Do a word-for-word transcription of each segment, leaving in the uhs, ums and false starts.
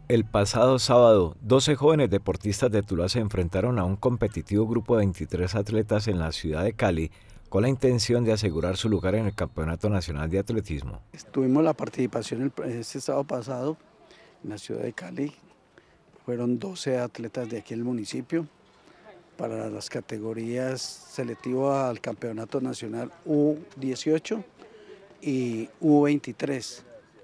El pasado sábado, doce jóvenes deportistas de Tuluá se enfrentaron a un competitivo grupo de veintitrés atletas en la ciudad de Cali con la intención de asegurar su lugar en el Campeonato Nacional de Atletismo. Tuvimos la participación este sábado pasado en la ciudad de Cali. Fueron doce atletas de aquí del municipio para las categorías selectivas al Campeonato Nacional U dieciocho y U veintitrés.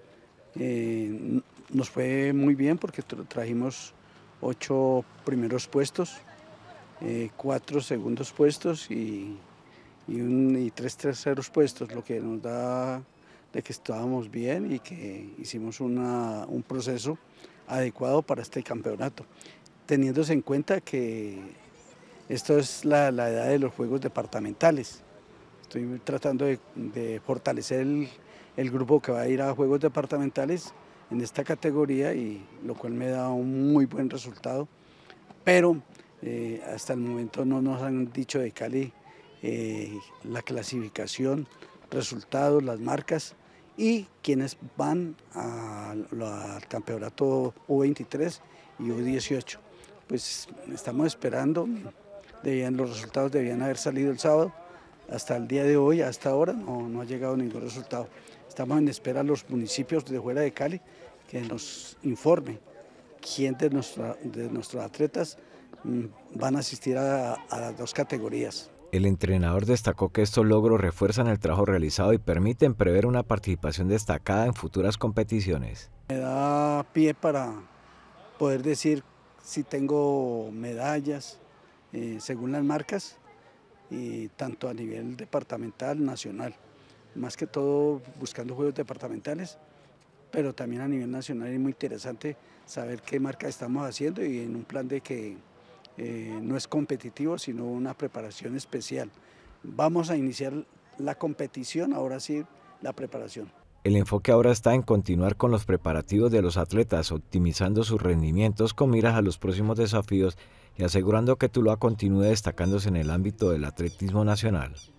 Eh, nos fue muy bien porque trajimos ocho primeros puestos, eh, cuatro segundos puestos y, y, un, y tres terceros puestos, lo que nos da de que estábamos bien y que hicimos una, un proceso adecuado para este campeonato, teniéndose en cuenta que esto es la, la edad de los juegos departamentales. Estoy tratando de, de fortalecer el, el grupo que va a ir a juegos departamentales en esta categoría, y lo cual me da un muy buen resultado, pero eh, hasta el momento no nos han dicho de Cali eh, la clasificación, resultados, las marcas y quienes van al campeonato U veintitrés y U dieciocho. Pues estamos esperando, debían, los resultados debían haber salido el sábado. Hasta el día de hoy, hasta ahora, no, no ha llegado ningún resultado. Estamos en espera a los municipios de fuera de Cali que nos informen quién de, nuestra, de nuestros atletas van a asistir a, a las dos categorías. El entrenador destacó que estos logros refuerzan el trabajo realizado y permiten prever una participación destacada en futuras competiciones. Me da pie para poder decir si tengo medallas eh, según las marcas, y tanto a nivel departamental, nacional, más que todo buscando juegos departamentales, pero también a nivel nacional. Es muy interesante saber qué marca estamos haciendo y en un plan de que eh, no es competitivo, sino una preparación especial. Vamos a iniciar la competición, ahora sí la preparación. El enfoque ahora está en continuar con los preparativos de los atletas, optimizando sus rendimientos con miras a los próximos desafíos y asegurando que Tuluá continúe destacándose en el ámbito del atletismo nacional.